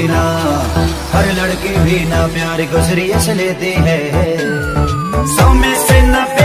ना, हर लड़की भी ना प्यार को सीरियस लेती है। 100 में से 90